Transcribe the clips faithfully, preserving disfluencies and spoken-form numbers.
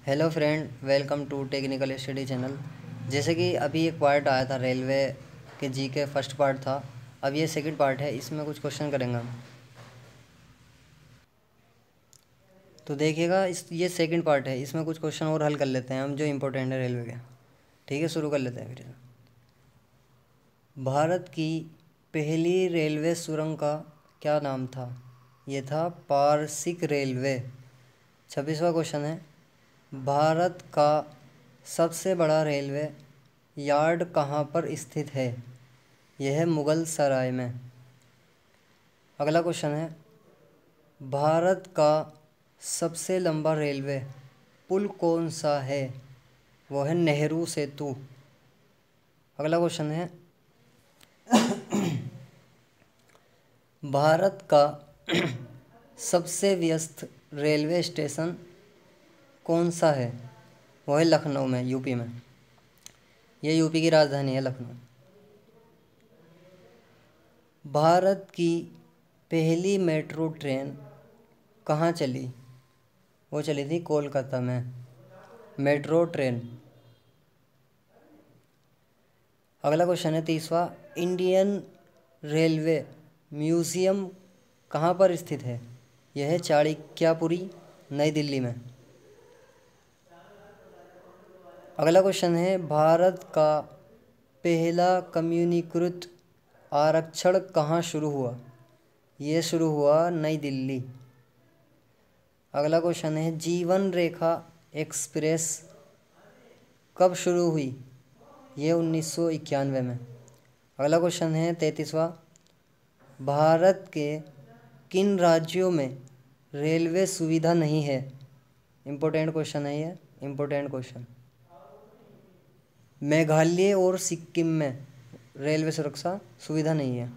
Hello friend, welcome to technical study channel. जैसे कि अभी एक पार्ट आया था रेलवे के जी के फर्स्ट पार्ट था। अब ये सेकंड पार्ट है, इसमें कुछ क्वेश्चन करेंगे हम। तो देखिएगा, इस ये सेकंड पार्ट है, इसमें कुछ क्वेश्चन और हल कर लेते हैं हम जो इम्पोर्टेंट है रेलवे के। ठीक है, शुरू कर लेते हैं फिर। भारत की पहली रेलवे सुरंग का क्या नाम था? ये था पारसिक रेलवे। छब्बीसवां क्वेश्चन है, भारत का सबसे बड़ा रेलवे यार्ड कहाँ पर स्थित है? यह है मुगल सराय में। अगला क्वेश्चन है, भारत का सबसे लंबा रेलवे पुल कौन सा है? वो है नेहरू सेतु। अगला क्वेश्चन है, भारत का सबसे व्यस्त रेलवे स्टेशन कौन सा है? वो है लखनऊ में, यूपी में। यह यूपी की राजधानी है, लखनऊ। भारत की पहली मेट्रो ट्रेन कहाँ चली? वो चली थी कोलकाता में, मेट्रो ट्रेन। अगला क्वेश्चन है तीसवा, इंडियन रेलवे म्यूज़ियम कहाँ पर स्थित है? यह है चाणक्यपुरी, नई दिल्ली में। अगला क्वेश्चन है, भारत का पहला कम्युनिकृत आरक्षण कहाँ शुरू हुआ? ये शुरू हुआ नई दिल्ली। अगला क्वेश्चन है, जीवन रेखा एक्सप्रेस कब शुरू हुई? ये उन्नीस सौ इक्यानवे में। अगला क्वेश्चन है तैंतीसवां, भारत के किन राज्यों में रेलवे सुविधा नहीं है? इम्पोर्टेंट क्वेश्चन है ये, इम्पोर्टेंट क्वेश्चन। मेघालय और सिक्किम में रेलवे सुरक्षा सुविधा नहीं है।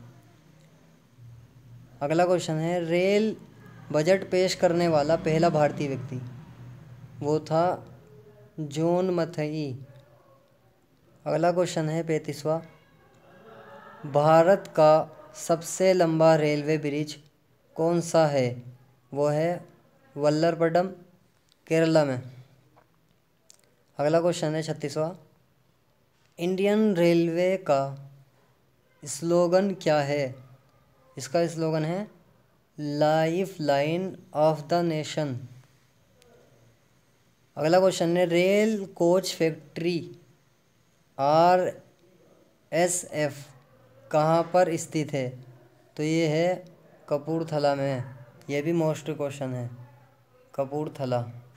अगला क्वेश्चन है, रेल बजट पेश करने वाला पहला भारतीय व्यक्ति? वो था जॉन मथई। अगला क्वेश्चन है पैंतीसवां, भारत का सबसे लंबा रेलवे ब्रिज कौन सा है? वो है वल्लरपडम, केरला में। अगला क्वेश्चन है छत्तीसवां, इंडियन रेलवे का स्लोगन क्या है? इसका स्लोगन है lifeline of the nation. अगला क्वेश्चन है, rail coach factory R S F कहाँ पर स्थित है? तो ये है कपूरथला में। यह भी मोस्ट क्वेश्चन है, कपूरथला।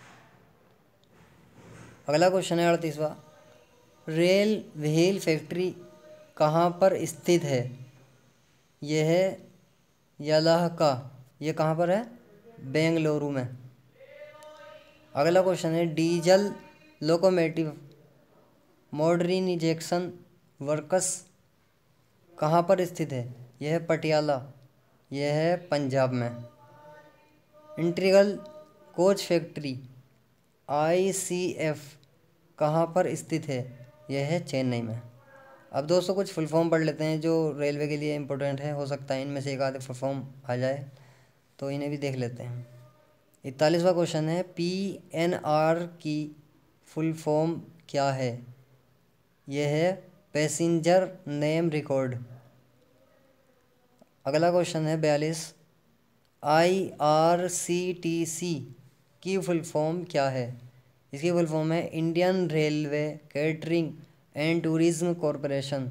अगला क्वेश्चन है अड़तीसवां, रेल व्हील फैक्ट्री कहाँ पर स्थित है? यह है यलहंका। ये कहाँ पर है? बेंगलुरु में। अगला क्वेश्चन है, डीजल लोकोमोटिव मॉडर्नाइजेशन वर्क्स कहाँ पर स्थित है? यह है पटियाला, यह है पंजाब में। Integral coach factory I C F कहाँ पर स्थित है? यह है चेन्नई में। अब दोस्तों कुछ फुल फॉर्म पढ़ लेते हैं जो रेलवे के लिए इम्पोर्टेंट है। हो सकता है इनमें से एक आधे फुल फॉर्म आ जाए, तो इन्हें भी देख लेते हैं। इकतालीसवां क्वेश्चन है, पी एन आर की फुल फॉर्म क्या है? यह है पैसेंजर नेम रिकॉर्ड। अगला क्वेश्चन है बयालीस, I R C T C की फुल फॉर्म क्या है? इसकी फुल फॉर्म है Indian railway catering and tourism corporation.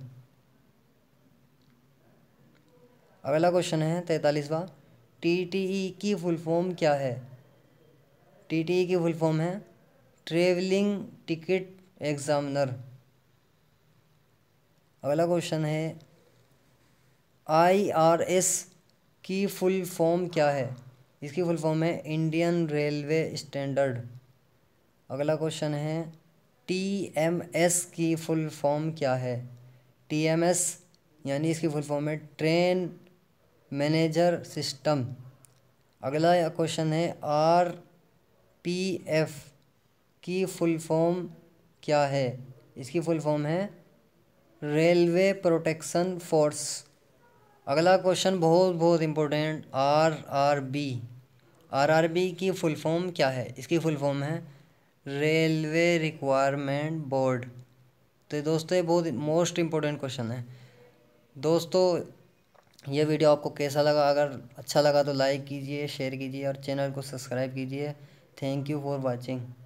अगला क्वेश्चन है तैंतालीसवां, टी टी ई की फुल फॉर्म क्या है? टी टी ई की फुल फॉर्म है ट्रेवलिंग टिकट एग्जामिनर। अगला क्वेश्चन है, आई आर एस की फुल फॉर्म क्या है? इसकी फुल फॉर्म है इंडियन रेलवे स्टैंडर्ड। अगला क्वेश्चन है, टी एम एस की फुल फॉर्म क्या है? टी एम एस यानी इसकी फुल फॉर्म है ट्रेन मैनेजर सिस्टम। अगला क्वेश्चन है, आर पी एफ की फुल फॉर्म क्या है? इसकी फुल फॉर्म है रेलवे प्रोटेक्शन फोर्स। अगला क्वेश्चन बहुत बहुत important, R R B. R R B की फुल फॉर्म क्या है? इसकी फुल फॉर्म है रेलवे रिक्वायरमेंट बोर्ड। तो दोस्तों ये बहुत मोस्ट इम्पोर्टेंट क्वेश्चन है। दोस्तों ये वीडियो आपको कैसा लगा? अगर अच्छा लगा तो लाइक कीजिए, शेयर कीजिए और चैनल को सब्सक्राइब कीजिए। Thank you for watching.